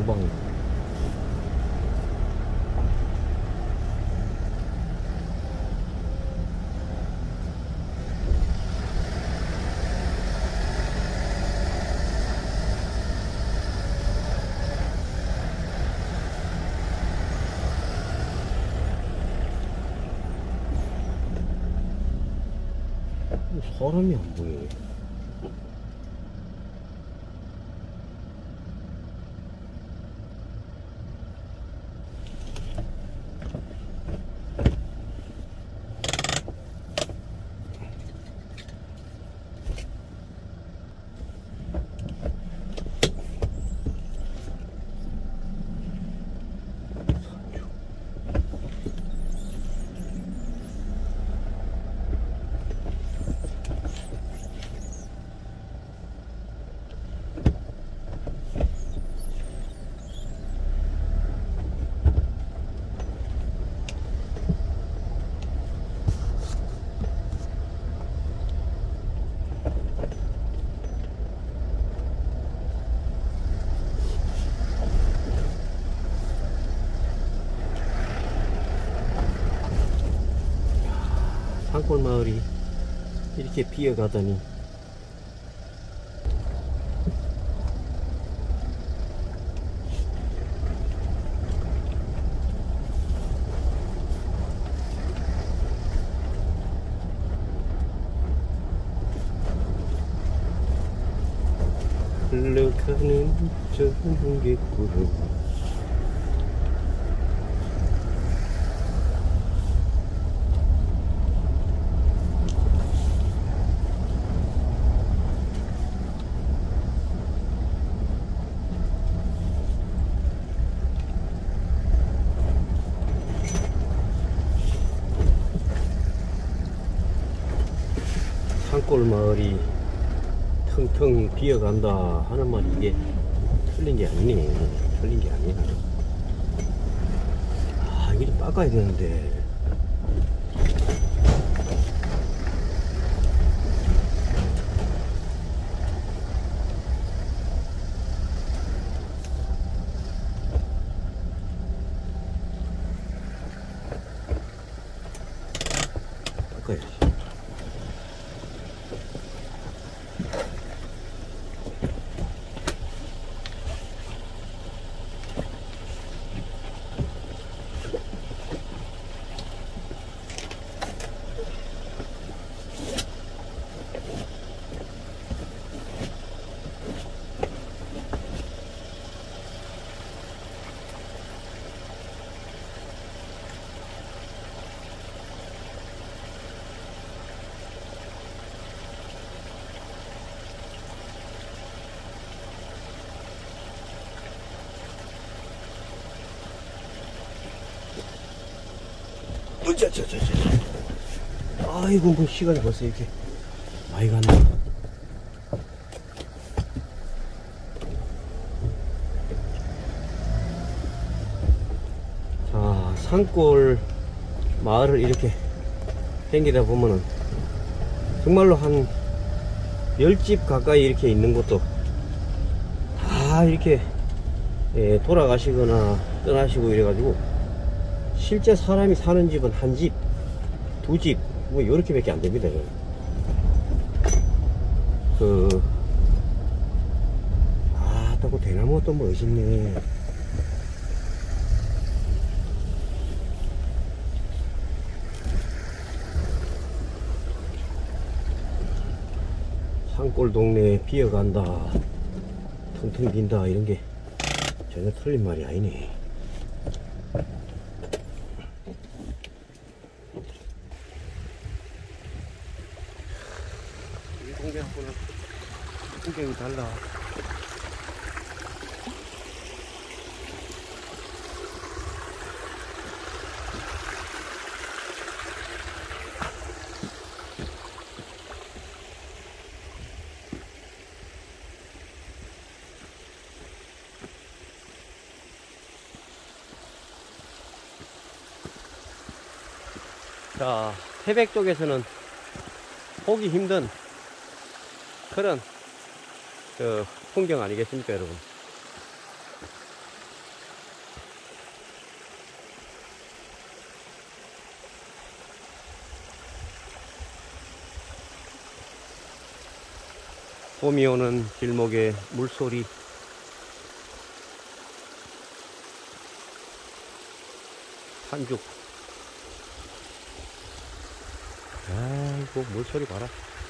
도방. 사람이 안 보여. 산골 마을이 이렇게 비어가더니 흘러가는 전개구름. 산골 마을이 텅텅 비어간다 하는 말이 이게 틀린 게 아니네. 틀린 게 아니야. 아, 이거 좀 닦아야 되는데. 닦아야지. 아이고, 뭐 시간이 벌써 이렇게 많이 갔네. 자, 산골 마을을 이렇게 댕기다 보면은 정말로 한 10집 가까이 이렇게 있는 곳도 다 이렇게 돌아가시거나 떠나시고 이래가지고 실제 사람이 사는 집은 한 집, 두 집, 뭐 요렇게 밖에 안 됩니다. 또 대나무가 또 멋있네. 산골 동네에 비어간다, 텅텅 빈다, 이런 게 전혀 틀린 말이 아니네. 이 동네하고는 풍경이 달라. 자, 태백 쪽에서는 보기 힘든 그런 풍경 아니겠습니까, 여러분? 봄이 오는 길목에 물소리, 산죽. 아이고, 물소리 봐라.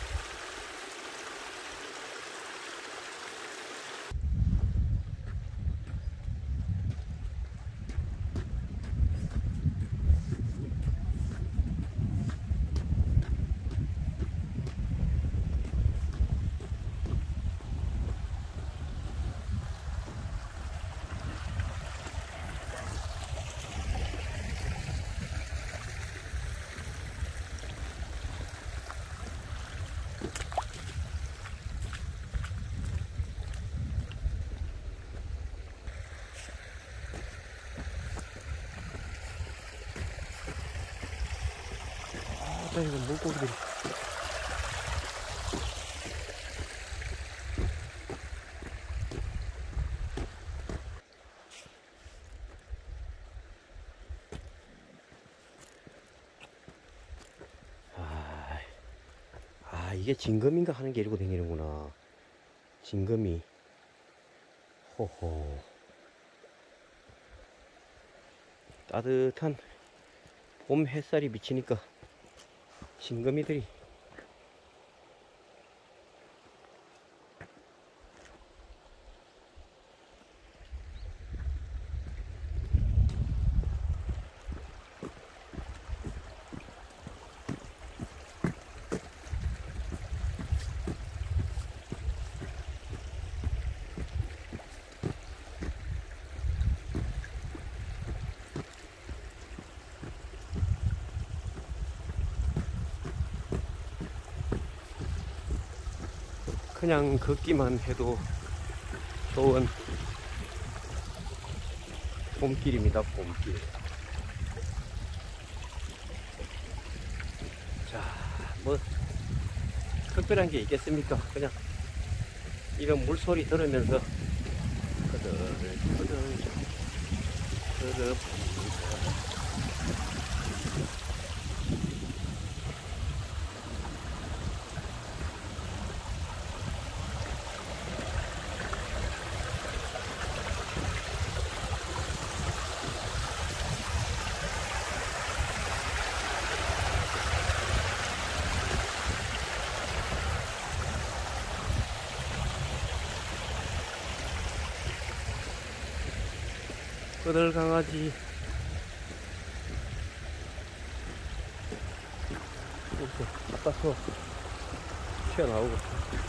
아, 이거 물고기들이. 이게 진금인가 하는 게 이러고 다니는구나. 진금이. 호호. 따뜻한 봄 햇살이 비치니까 진금이들이. 그냥 걷기만 해도 좋은 봄길입니다. 봄길. 자, 뭐 특별한 게 있겠습니까? 그냥 이런 물소리 들으면서 그들 그들 강아지 이렇게 바깥으로 튀어나오고